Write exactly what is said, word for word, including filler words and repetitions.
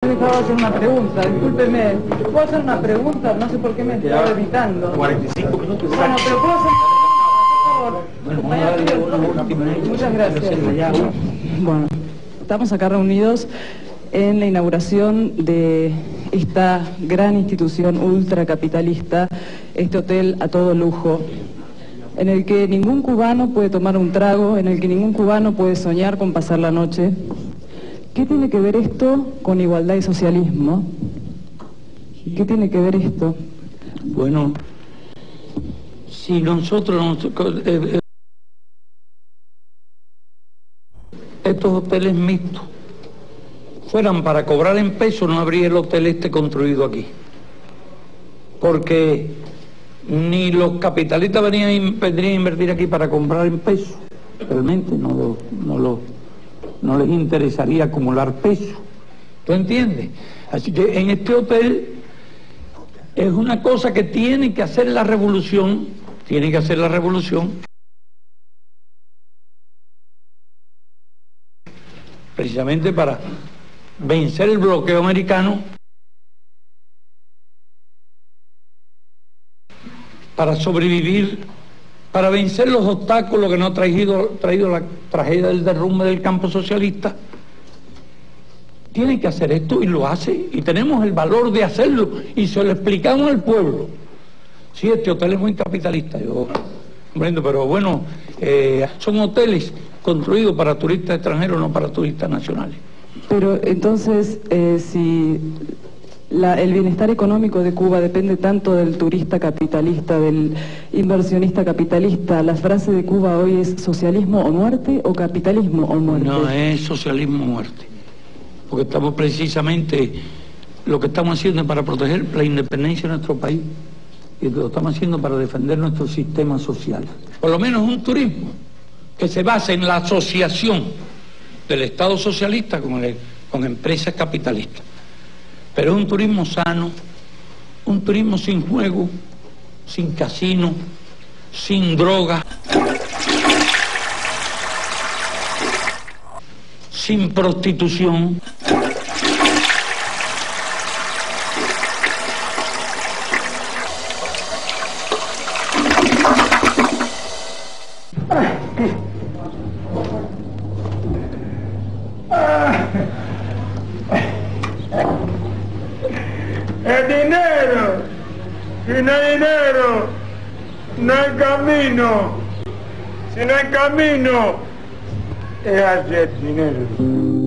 dejado hacer una pregunta, discúlpeme. ¿Puedo hacer una pregunta? No sé por qué me estaba evitando. cuarenta y cinco minutos. Bueno, pero puedo hacer una pregunta, por favor. Muchas gracias. Bueno, estamos acá reunidos en la inauguración de esta gran institución ultracapitalista, este hotel a todo lujo, en el que ningún cubano puede tomar un trago, en el que ningún cubano puede soñar con pasar la noche. ¿Qué tiene que ver esto con igualdad y socialismo? ¿Qué tiene que ver esto? Bueno, si nosotros, nosotros eh, eh, estos hoteles mixtos fueran para cobrar en pesos, no habría el hotel este construido aquí, porque ni los capitalistas venían, vendrían a invertir aquí para comprar en pesos, realmente no, lo, no, lo, no les interesaría acumular pesos, ¿tú entiendes? Así que en este hotel es una cosa que tiene que hacer la revolución, tiene que hacer la revolución, precisamente para vencer el bloqueo americano, para sobrevivir, para vencer los obstáculos que nos ha traído, traído la tragedia del derrumbe del campo socialista. Tiene que hacer esto y lo hace, y tenemos el valor de hacerlo, y se lo explicamos al pueblo. Sí, este hotel es muy capitalista, yo comprendo, pero bueno, eh, son hoteles construidos para turistas extranjeros, no para turistas nacionales. Pero entonces, eh, si la, el bienestar económico de Cuba depende tanto del turista capitalista, del inversionista capitalista, ¿la frase de Cuba hoy es socialismo o muerte o capitalismo o muerte? No, es socialismo o muerte, porque estamos precisamente, lo que estamos haciendo es para proteger la independencia de nuestro país, y lo estamos haciendo para defender nuestro sistema social. Por lo menos un turismo que se base en la asociación del Estado socialista con, el, con empresas capitalistas. Pero es un turismo sano, un turismo sin juego, sin casino, sin droga, sin prostitución. El dinero, si no hay dinero, no hay camino, si no hay camino, es hacer dinero.